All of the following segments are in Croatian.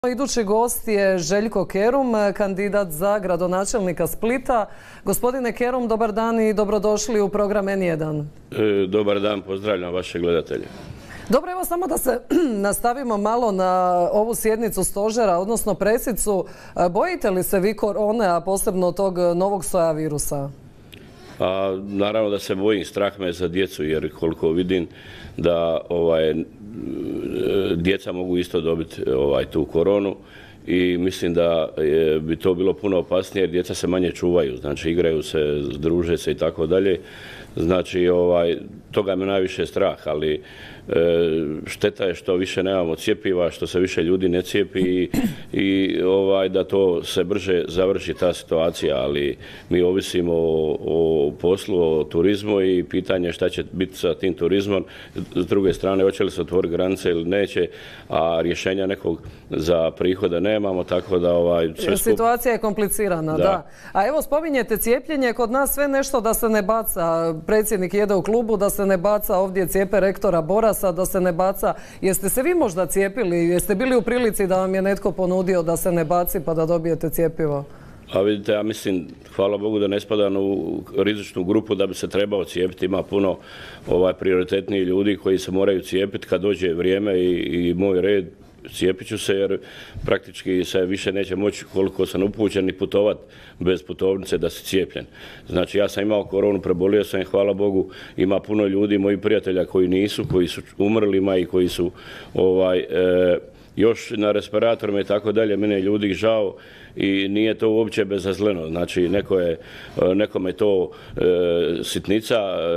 Idući gost je Željko Kerum, kandidat za gradonačelnika Splita. Gospodine Kerum, dobar dan i dobrodošli u program N1. Dobar dan, pozdravljam vaše gledatelje. Dobro, evo samo da se nastavimo malo na ovu sjednicu stožera, odnosno presicu. Bojite li se vi korone, a posebno tog novog soja virusa? Naravno da se bojim, strah me za djecu, jer koliko vidim da djeca mogu isto dobiti tu koronu i mislim da bi to bilo puno opasnije jer djeca se manje čuvaju, znači igraju se, druže se i tako dalje. Znači, toga me najviše strah, ali šteta je što više nemamo cjepiva, što se više ljudi ne cijepi i da to se brže završi ta situacija, ali mi ovisimo o poslu, o turizmu i pitanje šta će biti sa tim turizmom. S druge strane, hoće li se otvoriti granice ili neće, a rješenja nekog za prihode nemamo, tako da situacija je komplicirana, da. A evo, spominjete cijepljenje, kod nas sve nešto da se ne baca, predsjednik jede u klubu, da se ne baca ovdje cijepe rektora Borasa, da se ne baca. Jeste se vi možda cijepili? Jeste bili u prilici da vam je netko ponudio da se ne baci pa da dobijete cjepivo? A vidite, ja mislim, hvala Bogu da ne spadam u rizičnu grupu da bi se trebao cijepiti. Ima puno prioritetnijih ljudi koji se moraju cijepiti kad dođe vrijeme i moj red. Cijepit ću se jer praktički se više neće moći, koliko sam upućen, i putovati bez putovnice da se cijepljen. Znači, ja sam imao koronu, prebolio sam i hvala Bogu ima puno ljudi, mojih prijatelja koji nisu, koji su umrli, ima i koji su još na respiratorima i tako dalje. Mene je ljudi žao i nije to uopće bezazleno. Znači, nekome je to sitnica,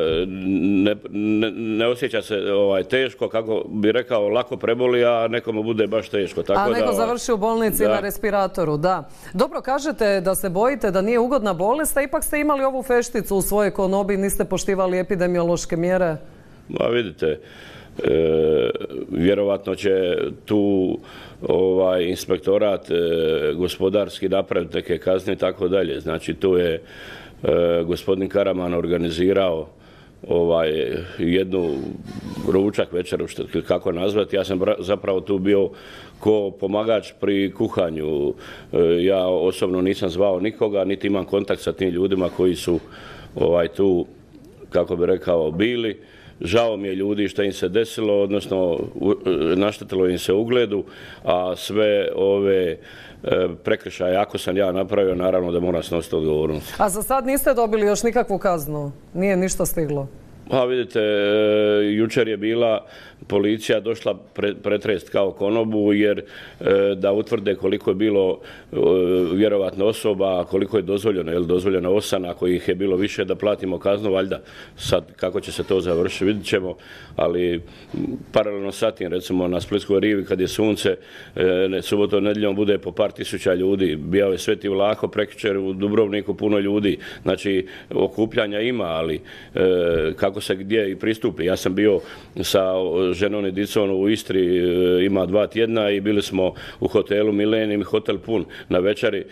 ne osjeća se teško, kako bi rekao, lako preboli, a nekome bude baš teško. A neko završi u bolnici na respiratoru, da. Dobro, kažete da se bojite da nije ugodna bolest, a ipak ste imali ovu fešticu u svojoj konobi, niste poštivali epidemiološke mjere? Ma vidite, vjerovatno će tu inspektorat gospodarski napraviti neke kazne i tako dalje. Znači, tu je gospodin Karaman organizirao jednu ručak, večeru, kako nazvati. Ja sam zapravo tu bio ko pomagač pri kuhanju. Ja osobno nisam zvao nikoga, niti imam kontakt sa tim ljudima koji su tu, kako bi rekao, bili. Žao mi je ljudi što im se desilo, odnosno naštetilo im se ugledu, a sve ove prekršaje, ako sam ja napravio, naravno da moram snositi odgovornost. A za sad niste dobili još nikakvu kaznu? Nije ništa stiglo? Pa vidite, jučer je bila policija došla pretrest kao konobu jer da utvrde koliko je bilo vjerovatno osoba, koliko je dozvoljeno, je li dozvoljeno 8, ako ih je bilo više da platimo kaznu, valjda. Sad kako će se to završiti, vidit ćemo, ali paralelno sa tim, recimo na Splitskoj rivi kad je sunce, subotom, nedjeljom bude po par tisuća ljudi, bio je Sveti Vlaho, prekjučer u Dubrovniku puno ljudi, znači okupljanja ima, ali kako se gdje i pristupi. Ja sam bio sa ženom i dicom u Istri, ima 2 tjedna i bili smo u hotelu Millennium, hotel pun na večeri.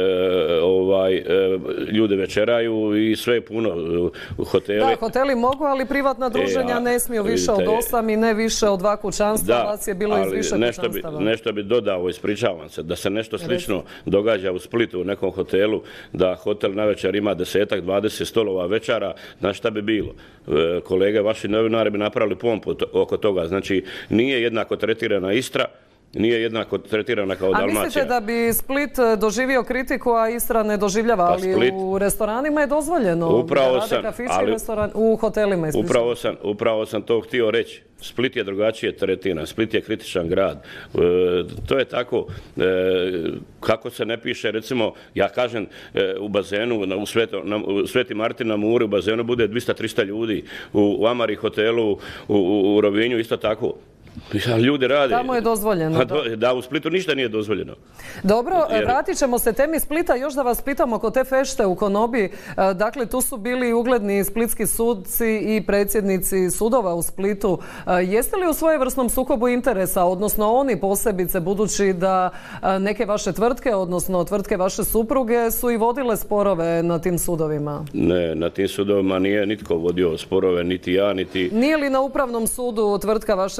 Ljudi večeraju i sve je puno u hoteli. Da, hoteli mogu, ali privatna druženja ne smiju više od 8 i ne više od 2 kućanstva. Da, vas je bilo iz više kućanstava. Nešto bi dodao, ispričavam se, da se nešto slično događa u Splitu u nekom hotelu, da hotel na večer ima 10-ak, 20 stolova večera, znaš šta bi bilo? Kolege, vaši novinari bi napravili pompu oko toga. Znači, nije jednako tretirana Istra, nije jednako tretirana kao Dalmacija. A mislite da bi Split doživio kritiku, a Istra ne doživljava, ali u restoranima je dozvoljeno. Upravo sam, u hotelima. Upravo sam to htio reći. Split je drugačije tretiran, Split je kritičan grad. To je tako, kako se ne piše, recimo, ja kažem u bazenu, u Sveti Martin na Muri, u bazenu bude 200-300 ljudi, u Amari hotelu, u Rovinju isto tako. Ljudi rade. Tamo je dozvoljeno. Da, u Splitu ništa nije dozvoljeno. Dobro, vratit ćemo se temi Splita. Još da vas pitamo oko te fešte u konobi. Dakle, tu su bili ugledni splitski suci i predsjednici sudova u Splitu. Jeste li u svojevrsnom sukobu interesa, odnosno oni posebice, budući da neke vaše tvrtke, odnosno tvrtke vaše supruge, su i vodile sporove na tim sudovima? Ne, na tim sudovima nije nitko vodio sporove, niti ja, niti... Nije li na Upravnom sudu tvrtka vaše supruge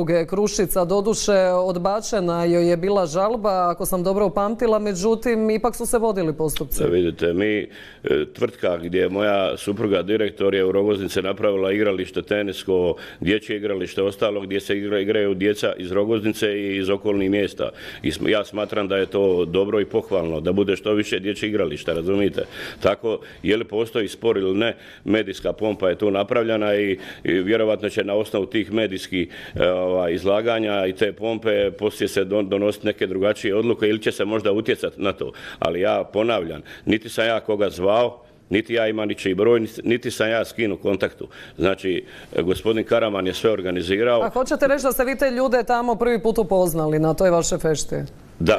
supruge Krušica. Doduše, odbačena joj je bila žalba, ako sam dobro upamtila, međutim, ipak su se vodili postupci. Da vidite, mi, tvrtka gdje je moja supruga direktor je u Rogoznice napravila igralište tenisko, dječje igralište, ostalo gdje se igraju djeca iz Rogoznice i iz okolnih mjesta. I ja smatram da je to dobro i pohvalno, da bude što više dječjih igrališta, razumijete? Tako, je li postoji spor ili ne, medijska pompa je tu napravljena i vjerovatno će na osnovu tih medijskih izlaganja i te pompe poslije se donositi neke drugačije odluke ili će se možda utjecati na to. Ali ja ponavljam, niti sam ja koga zvao, niti ja imam ničiji broj, niti sam ja skinu kontaktu. Znači, gospodin Karaman je sve organizirao. A hoćete reći da ste vi te ljude tamo prvi put upoznali na toj vaše fešti? Da,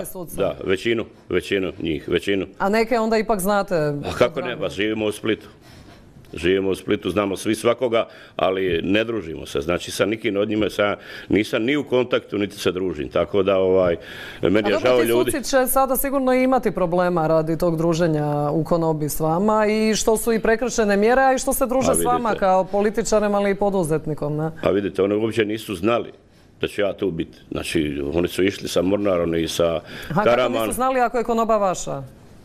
većinu njih. A neke onda ipak znate? A kako ne, pa živimo u Splitu. Živimo u Splitu, znamo svi svakoga, ali ne družimo se. Znači, sa nikim od njima nisam ni u kontaktu, niti se družim. Tako da, meni je žao ljudi. A ti suci će sada sigurno imati problema radi tog druženja u konobi s vama i što su i prekršene mjere, a i što se druže s vama kao političarem, ali i poduzetnikom, ne? A vidite, oni uopće nisu znali da ću ja tu biti. Znači, oni su išli sa Mornarom i sa Karamanom. A kako nisu znali ako je konoba vaša?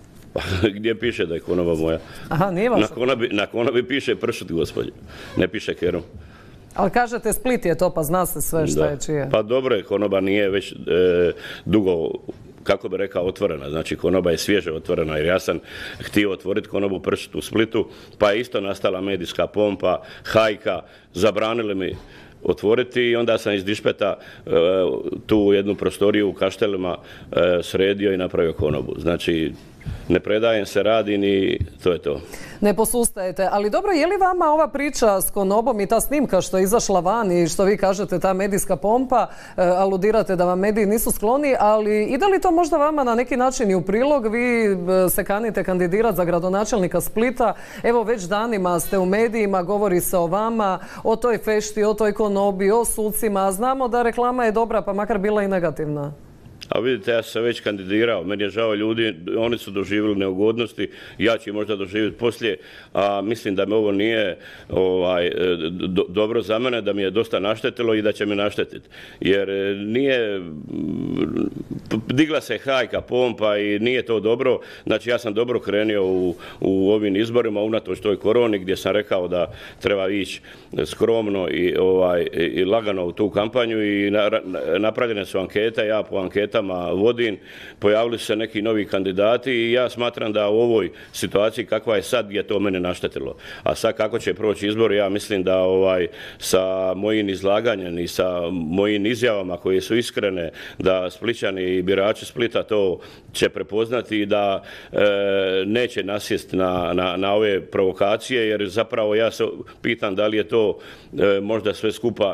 Gdje piše da je konoba moja? Aha, nije vaša? Na konobi piše Pršut, gospođo. Ne piše Kerum. Ali kažete Split je to, pa zna se sve šta je čije. Pa dobro je, konoba nije već dugo, kako bi rekao, otvorena. Znači, konoba je svježe otvorena, jer ja sam htio otvoriti konobu Pršut u Splitu, pa je isto nastala medijska pompa, hajka, zabranili mi otvoriti i onda sam iz dišpeta tu jednu prostoriju u Kaštelima sredio i napravio konobu. Znači, ne predajem se, radim i to je to. Ne posustajete, ali dobro, je li vama ova priča s konobom i ta snimka što je izašla van i što vi kažete, ta medijska pompa, aludirate da vam mediji nisu skloni, ali ide li to možda vama na neki način i u prilog? Vi se kanite kandidirati za gradonačelnika Splita, evo već danima ste u medijima, govori se o vama, o toj fešti, o toj konobi, o sucima, znamo da reklama je dobra, pa makar bila i negativna. A vidite, ja sam se već kandidirao, meni je žao ljudi, oni su doživjeli neugodnosti, ja ću možda doživjeti poslije, a mislim da me ovo nije dobro za mene, da mi je dosta naštetilo i da će mi naštetiti. Jer nije, digla se hajka, pompa i nije to dobro, znači ja sam dobro krenio u ovim izborima, unatoč toj koroni gdje sam rekao da treba ići skromno i lagano u tu kampanju i napravljene su ankete, ja po anketama vodim, pojavili su se neki novi kandidati i ja smatram da u ovoj situaciji kakva je sad je to mene naštetilo. A sad kako će proći izbor, ja mislim da sa mojim izlaganjem i sa mojim izjavama koje su iskrene, da Splićani i birači Splita to će prepoznati i da neće nasjesti na ove provokacije, jer zapravo ja se pitam da li je to možda sve skupa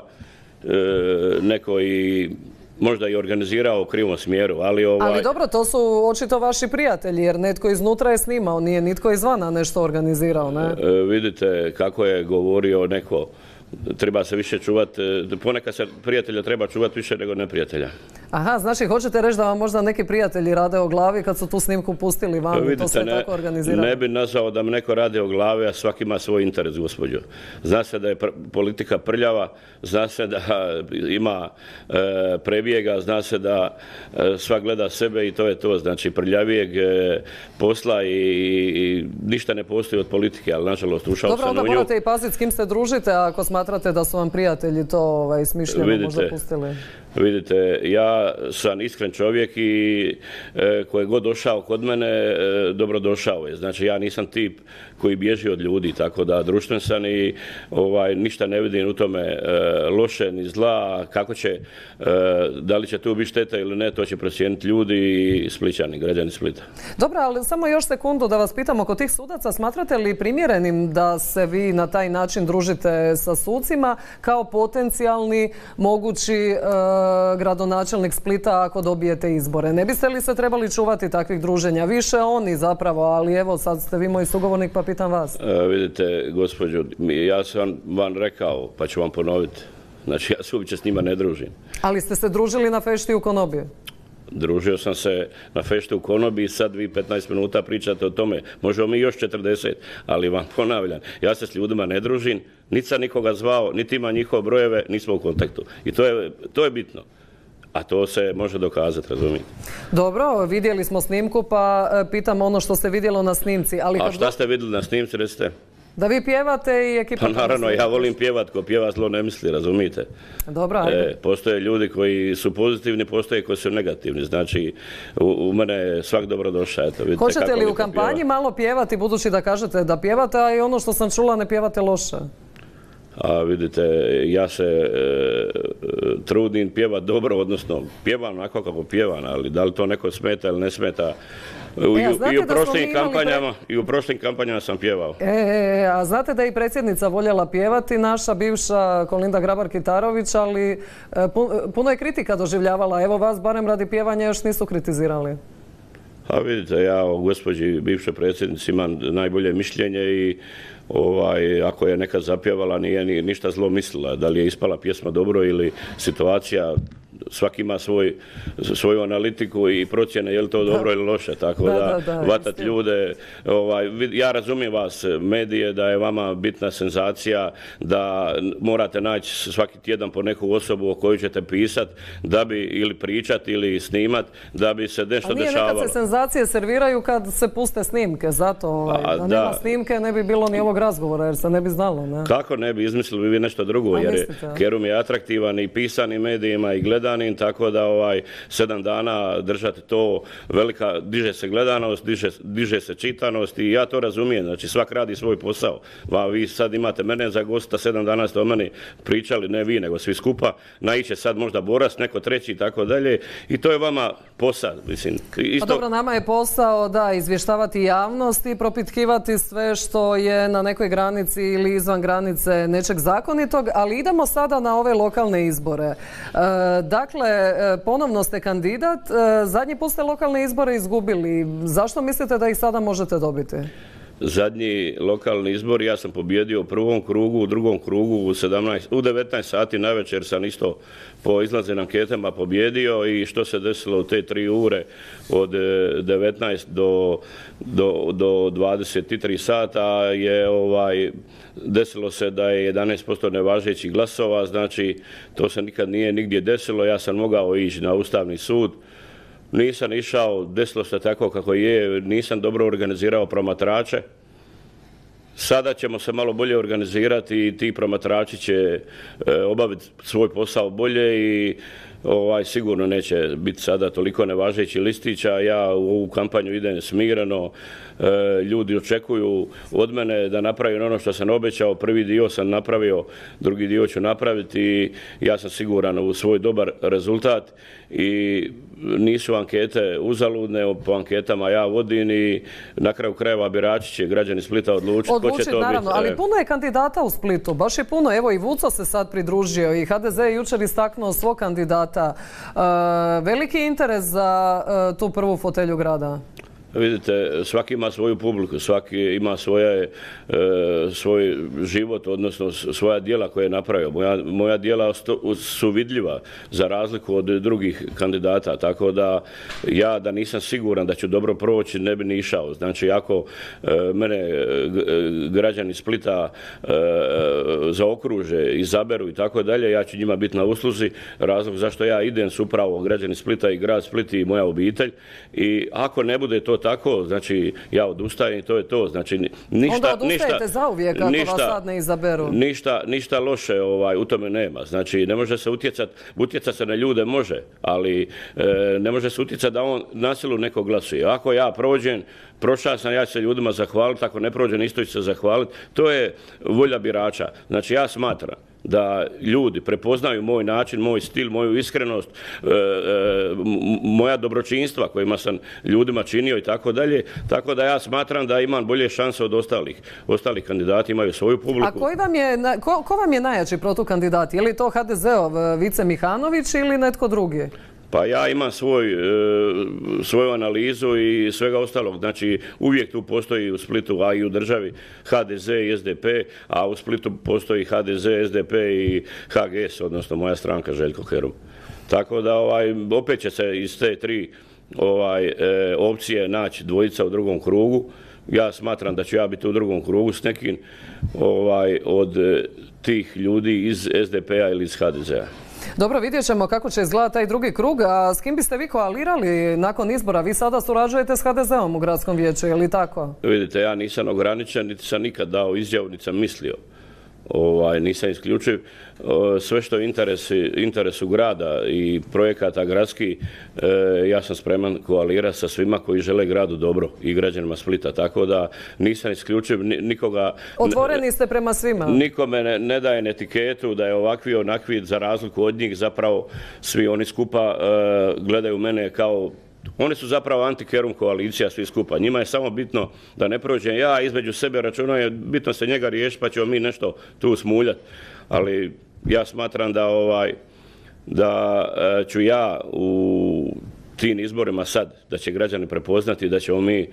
neko i možda i organizirao u krivom smjeru, ali Ali dobro, to su očito vaši prijatelji, jer netko iznutra je snimao, nije nitko izvana nešto organizirao, ne? Vidite kako je govorio neko, treba se više čuvati, ponekad se prijatelja treba čuvati više nego neprijatelja. Aha, znači hoćete reći da vam možda neki prijatelji rade o glavi kad su tu snimku pustili vam i to sve tako organizirano? Ne bi nazvao da me neko radi o glavi, a svaki ima svoj interes, gospođo. Zna se da je politika prljava, zna se da ima prebjega, zna se da svak gleda sebe i to je to. Znači prljavijeg posla i ništa ne postoji od politike, ali nažalost ušao sam u nju. Dobro, onda morate i paziti s kim se družite, ako smatrate da su vam prijatelji to smišljeno možda pustili. Vidite, ja sam iskren čovjek i koji god došao kod mene, dobrodošao je. Znači, ja nisam tip koji bježi od ljudi, tako da društven sam i ništa ne vidim u tome loše ni zla. Kako će, da li će tu biti šteta ili ne, to će procijeniti ljudi i Splićani, građani Splita. Dobro, ali samo još sekundu da vas pitam oko tih sudaca. Smatrate li primjerenim da se vi na taj način družite sa sucima kao potencijalni mogući gradonačelnik Splita ako dobijete izbore? Ne biste li se trebali čuvati takvih druženja? Više oni zapravo, ali evo sad ste vi moj sugovornik pa pitam vas. Vidite, gospođo, ja sam vam rekao, pa ću vam ponoviti. Znači, ja se uopće s njima ne družim. Ali ste se družili na fešti u konobi? Družio sam se na fešti u Konobi i sad vi 15 minuta pričate o tome. Možemo mi još 40, ali vam ponavljam, ja se s ljudima ne družim, niti sam nikoga zvao, niti ima njihove brojeve, nismo u kontaktu. I to je bitno. A to se može dokazati, razumijete. Dobro, vidjeli smo snimku, pa pitam ono što se vidjelo na snimci. A šta ste vidjeli na snimci, recite? Da vi pjevate i ekipa... Pa naravno, ja volim pjevat, ko pjeva zlo ne misli, razumijete? Dobro, ajde. Postoje ljudi koji su pozitivni, postoje koji su negativni. Znači, u mene je svak dobrodošao. Hoćete li u kampanji malo pjevati, budući da kažete da pjevate, a i ono što sam čula ne pjevate loše? A vidite, ja se trudim pjevat dobro, odnosno pjevam onako kako pjevam, ali da li to neko smeta ili ne smeta. I u prošlim kampanjama sam pjevao. A znate da je i predsjednica voljela pjevati, naša bivša Kolinda Grabar-Kitarović, ali puno je kritika doživljavala. Evo vas barem radi pjevanja još nisu kritizirali. A vidite, ja o gospođi bivšoj predsjednici imam najbolje mišljenje i ako je nekad zapjevala nije ništa zlo mislila. Da li je ispala pjesma dobro ili situacija, svaki ima svoju analitiku i procjene je li to dobro ili loše, tako da hvatati ljude. Ja razumijem vas, medije, da je vama bitna senzacija, da morate naći svaki tjedan po neku osobu o kojoj ćete pisati, da bi ili pričati ili snimati, da bi se nešto dešavalo. A nije nekad se senzacije serviraju kad se puste snimke, zato da nema snimke ne bi bilo ni ovog razgovora jer se ne bi znalo. Ne? Kako ne bi, izmislili bi vi nešto drugo, jer Kerum je atraktivan i pisanim medijima i gledanim, tako da 7 dana držati to velika, diže se gledanost, diže se čitanost i ja to razumijem, znači svak radi svoj posao. Vi sad imate mene za gosta, 7 dana ste o meni pričali, ne vi nego svi skupa, naiće sad možda Boras, neko treći i tako dalje i to je vama posao, mislim. Pa dobro, nama je posao da izvještavati javnost i propitkivati sve što je na nekoj granici ili izvan granice nečeg zakonitog, ali idemo sada na ove lokalne izbore. Dakle, ponovno ste kandidat, zadnji put ste lokalne izbore izgubili. Zašto mislite da ih sada možete dobiti? Zadnji lokalni izbor ja sam pobjedio u prvom krugu, u drugom krugu u 19 sati navečer sam isto po izlaznim anketama pobjedio i što se desilo u te 3 ure od 19 do 23 sata je desilo se da je 11% nevažećih glasova, znači to se nikad nije nigdje desilo, ja sam mogao ići na Ustavni sud. Nisam išao, desilo se tako kako je, nisam dobro organizirao promatrače. Sada ćemo se malo bolje organizirati i ti promatrači će obaviti svoj posao bolje i sigurno neće biti sada toliko nevažeći listića. Ja u ovu kampanju idem smireno. Ljudi očekuju od mene da napravim ono što sam obećao. Prvi dio sam napravio, drugi dio ću napraviti i ja sam siguran u svoj dobar rezultat i nisu ankete uzaludne, po anketama ja vodim i na kraju krajeva birači će, građani Splita odlučiti ko će to biti. Naravno, ali puno je kandidata u Splitu, baš je puno. Evo i Vuco se sad pridružio i HDZ je jučer istaknuo svog kandidata. Veliki interes za tu prvu fotelju grada. Vidite, svaki ima svoju publiku, svaki ima svoj život, odnosno svoja djela koje je napravio. Moja djela su vidljiva za razliku od drugih kandidata, tako da ja da nisam siguran da ću dobro proći ne bi ni išao. Znači, ako mene građani Splita zaokruže, izaberu i tako dalje, ja ću njima biti na usluzi. Razlog zašto ja idem su upravo građani Splita i grad Split i moja obitelj i ako ne bude to tako, znači ja odustajem i to je to. Znači, onda odustajete zauvijek ako vas sad ne izaberu. Ništa loše u tome nema. Znači, ne može se utjecati se na ljude može, ali ne može se utjecati da on nasilu neko glasuje. Ako ja prođem, prošao sam, ja ću se ljudima zahvaliti, ako ne prođem, isto ću se zahvaliti. To je volja birača. Znači, ja smatram da ljudi prepoznaju moj način, moj stil, moju iskrenost, moja dobročinstva kojima sam ljudima činio i tako dalje. Tako da ja smatram da imam bolje šanse od ostalih. Ostali kandidati imaju svoju publiku. A ko vam je najjači protukandidat? Je li to HDZ-ov Vice Mihanović ili netko drugi? Pa ja imam svoju analizu i svega ostalog. Znači, uvijek tu postoji u Splitu, a i u državi, HDZ i SDP, a u Splitu postoji HDZ, SDP i HGS, odnosno moja stranka Željko Kerum. Tako da opet će se iz te tri opcije naći dvojica u drugom krugu. Ja smatram da ću ja biti u drugom krugu s nekim od tih ljudi iz SDP-a ili iz HDZ-a. Dobro, vidjet ćemo kako će izgledati taj drugi krug. A s kim biste vi koalirali nakon izbora? Vi sada surađujete s HDZ-om u gradskom vijeću, je li tako? Vidite, ja nisam ograničen, niti sam nikad dao izjavu, niti sam mislio. Nisam isključiv. Sve što je interesu grada i projekata gradskih, ja sam spreman koalirati sa svima koji žele gradu dobro i građanima Splita. Tako da nisam isključiv nikoga. Otvoreni ste prema svima. Nikome ne dajem etiketu da je ovakvi onakvi, za razliku od njih. Zapravo svi oni skupa gledaju mene kao... Oni su zapravo anti-Kerum koalicija, svi skupa. Njima je samo bitno da ne prođem ja, između sebe računaju, bitno se njega riješiti pa ćemo mi nešto tu smuljati. Ali ja smatram da ću ja u tim izborima sad, da će građani prepoznati da ćemo mi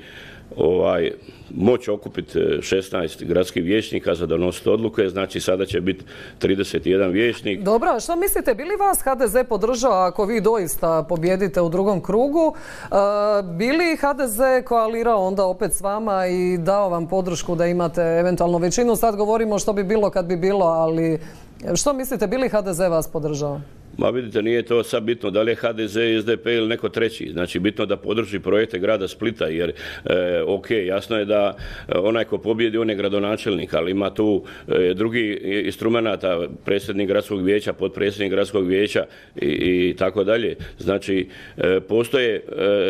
moći okupiti 16 gradskih vijećnika za donositi odluke, znači sada će biti 31 vijećnik. Dobro, a što mislite, bi li vas HDZ podržao ako vi doista pobjedite u drugom krugu? Bi li HDZ koalirao onda opet s vama i dao vam podršku da imate eventualno većinu? Sad govorimo što bi bilo kad bi bilo, ali što mislite, bi li HDZ vas podržao? Ma vidite, nije to sad bitno da li je HDZ, SDP ili neko treći. Znači, bitno da podrži projekte grada Splita, jer ok, jasno je da onaj ko pobjedi, on je gradonačelnik, ali ima tu drugi instrumenata, predsjednik gradskog vijeća, potpredsjednik gradskog vijeća i tako dalje. Znači, postoje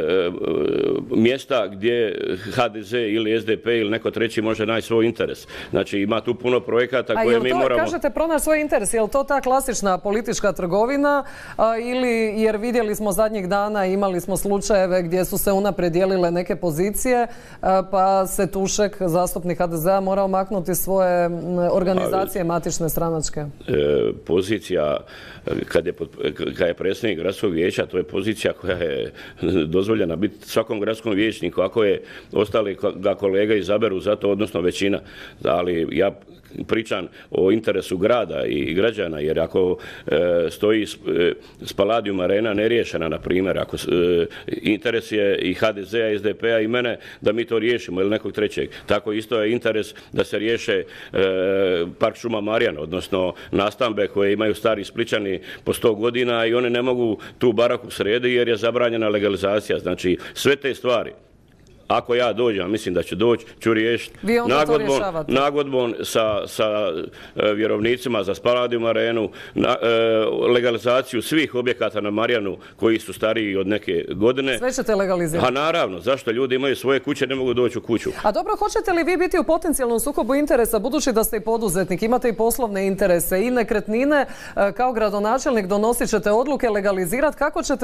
mjesta gdje HDZ ili SDP ili neko treći može naći svoj interes. Znači, ima tu puno projekata koje mi moramo... Kažete pronaći svoj interes, je li to ta klasična politička trgovina ili, jer vidjeli smo zadnjih dana, imali smo slučajeve gdje su se unaprijed dijelile neke pozicije, pa se Tušek, zastupnik HDZ-a, morao maknuti svoje organizacije matične stranačke? Pozicija, kad je predsjednik gradskog vijeća, to je pozicija koja je dozvoljena biti svakom gradskom vijećniku, ako je ostali ga kolega izaberu za to, odnosno većina. Ali ja pričam o interesu grada i građana, jer ako stoji Spaladium Arena neriješena, na primjer, ako interes je i HDZ-a, i SDP-a i mene da mi to riješimo ili nekog trećeg. Tako isto je interes da se riješe Park šuma Marjan, odnosno nastambe koje imaju stari Splićani po 100 godina i oni ne mogu tu baraku srediti jer je zabranjena legalizacija. Znači, sve te stvari, ako ja dođem, mislim da ću doći, ću riješiti nagodbom sa vjerovnicima za Spaladium Arenu, legalizaciju svih objekata na Marjanu koji su stariji od neke godine. Sve ćete legalizirati? A naravno, zašto ljudi imaju svoje kuće, ne mogu doći u kuću. A dobro, hoćete li vi biti u potencijalnom sukobu interesa, budući da ste i poduzetnik, imate i poslovne interese i nekretnine, kao gradonačelnik donosit ćete odluke, legalizirati,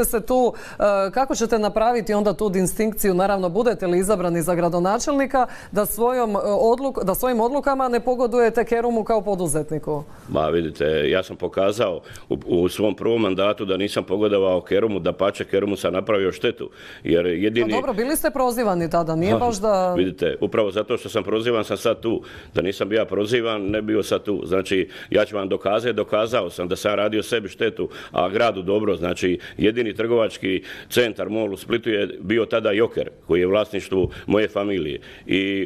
kako ćete napraviti onda tu distinkciju, naravno budete li izabrani za gradonačelnika, da svojim odlukama ne pogodujete Kerumu kao poduzetniku? Ma vidite, ja sam pokazao u svom prvom mandatu da nisam pogodovao Kerumu, dapače Kerumu sam napravio štetu. Jer jedini... Dobro, bili ste prozivani tada, nije baš da... Vidite, upravo zato što sam prozivan sam sad tu. Da nisam bio prozivan, ne bio sad tu. Znači, ja ću vam dokazao sam da sam radio sebi štetu, a gradu dobro. Znači, jedini trgovački centar MOL u Splitu je bio tada Joker, koji je vlasništvu moje familije. I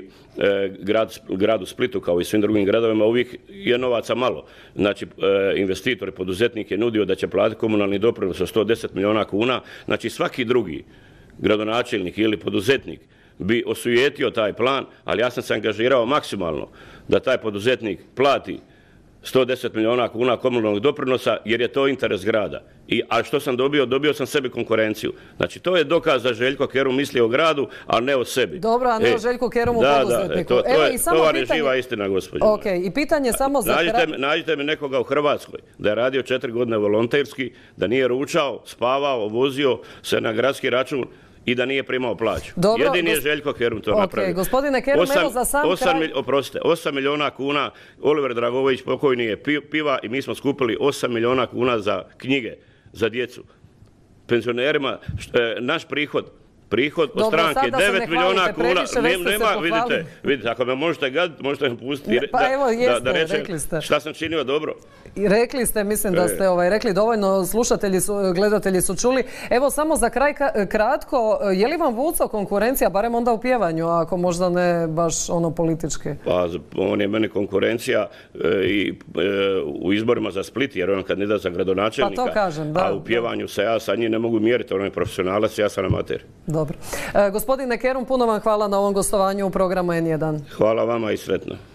gradu Splitu, kao i svim drugim gradovima, uvijek je novaca malo. Znači, investitor i poduzetnik je nudio da će platiti komunalni doprinos od 110 milijuna kuna. Znači, svaki drugi gradonačelnik ili poduzetnik bi osujetio taj plan, ali ja sam se angažirao maksimalno da taj poduzetnik plati 110 milijuna kuna komunalnog doprinosa, jer je to interes grada. A što sam dobio? Dobio sam sebi konkurenciju. Znači, to je dokaz da Željko Kerum misli o gradu, a ne o sebi. Dobro, a ne o Željku Kerumu poduzetniku. To vam je živa istina, gospođo. Ok, i pitanje samo za... Nađite mi nekoga u Hrvatskoj da je radio 4 godine volonterski, da nije ručao, spavao, vozio se na gradski račun i da nije primao plaću. Jedini je Željko Kerum to napravio. Gospodine Kerum, evo za sam kraj... Oprostite, 8 milijuna kuna, Oliver Dragovović pokojni je piva i mi smo skupili 8 milijuna kuna za knjige, za djecu. Penzionerima, naš prihod Prihod od stranke 9 milijuna kuna. Vidite, ako me možete gaditi, možete me pustiti da rečem šta sam činio dobro. Rekli ste, mislim da ste rekli dovoljno, slušatelji, gledatelji su čuli. Evo, samo za kraj kratko, je li vam Vuco konkurencija, barem onda u pjevanju, ako možda ne baš ono politički? Pa, on je meni konkurencija i u izborima za Split, jer on je kandidat za gradonačelnika. Pa to kažem, da. A u pjevanju se ja sa njim ne mogu mjeriti, on je profesionalac, ja sam amater. Dobro. Gospodine Kerum, puno vam hvala na ovom gostovanju u programu N1. Hvala vama i sretno.